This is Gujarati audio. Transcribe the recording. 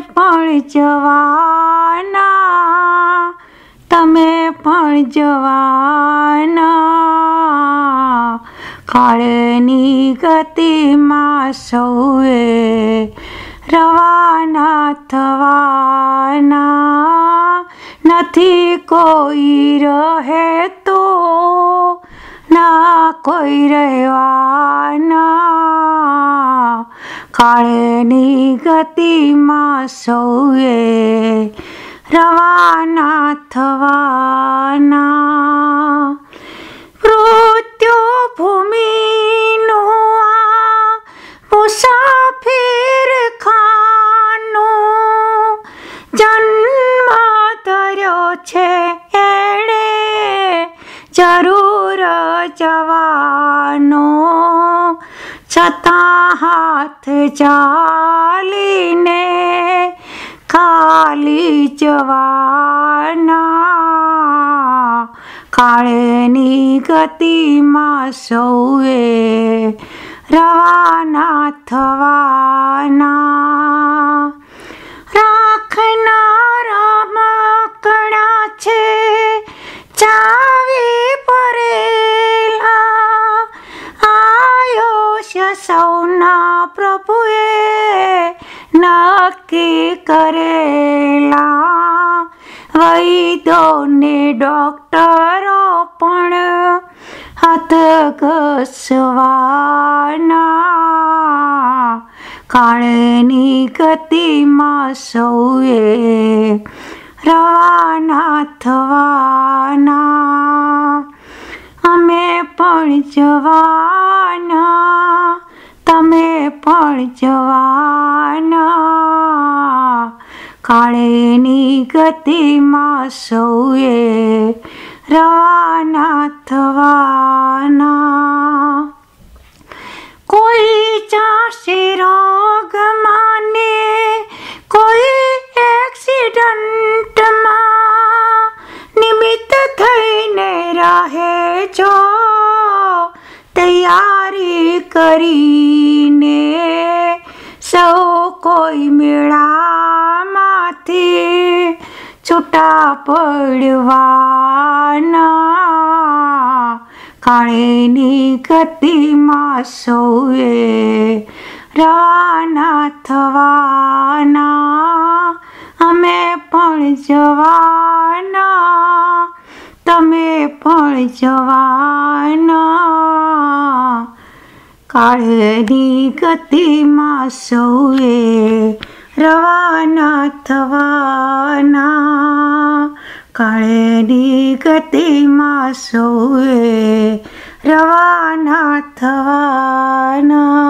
પણ જવાના, તમે પણ જવાના, કાળની ગતિમાં સૌએ રવાના થવાના, નથી કોઈ રહેતો ના કોઈ રહેવાના, કાળની ગતિમાં સૌએ રવાના થવાના. મૃત્યુ ભૂમિનું આ મુસાફિર ખાનું, જન્મ ધર્યો છે એણે જરૂર જવાનો, છતાં હાથ ચાલીને ખાલી જવાના, કાળની ગતિમાં સૌએ રવાના થવાના. રાખનારા મકડા છે ચાવી ભરેલા, આયુષ્ય સૌના પ્રભુએ નક્કી કરેલા, વૈદ્યો ને ડોક્ટરો પણ હાથ ઘસવાના, કાળની ગતિમાં સૌએ રવાના થવાના. અમે પણ જવાના, તમે પણ જવાના, કાળની ગતિમાં સૌએ રવાના થવાના. કોઈ જાશે રોગમાં ને કોઈ એક્સિડન્ટમાં, નિમિત્ત થઈને રહેજો તૈયારી કરીને, સૌ કોઈ મેળામાંથી છૂટા પડવાના, કાળની ગતિમાં સૌએ રવાના થવાના. અમે પણ જવાના, તમે પણ જવાના, કાળની ગતિમાં સૌએ રવાના થવાના, કાળની ગતિમાં સૌએ રવાના થવાના.